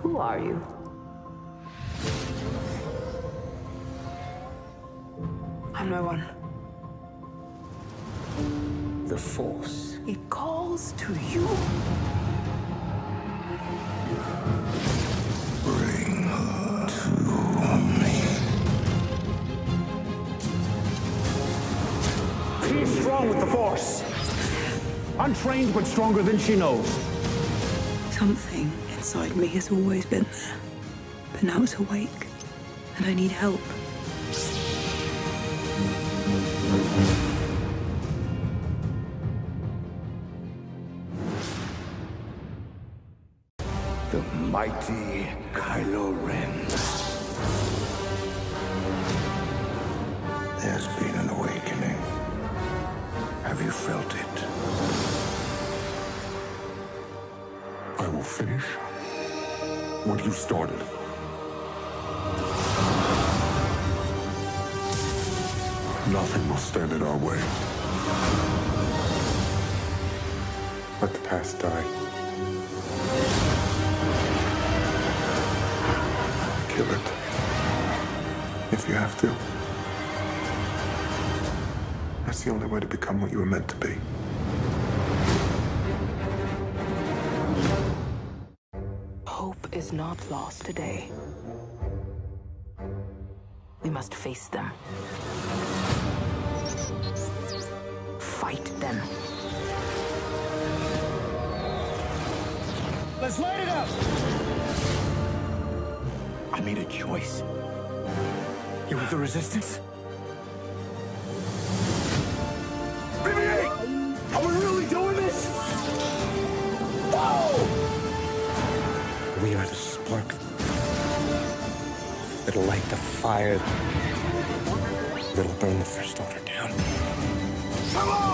Who are you? I'm no one. The Force. It calls to you. Bring her to me. She's strong with the Force. Untrained, but stronger than she knows. Something inside me has always been there, but now it's awake, and I need help. The mighty Kylo Ren. There's been an awakening. Have you felt it? I will finish what you started. Nothing will stand in our way. Let the past die. Kill it. If you have to. That's the only way to become what you were meant to be. Hope is not lost today. We must face them. Fight them. Let's light it up! I made a choice. You're with the Resistance? BB-8! Are we really doing this? Whoa! We are the spark that'll light the fire that'll burn the First Order down. Come on!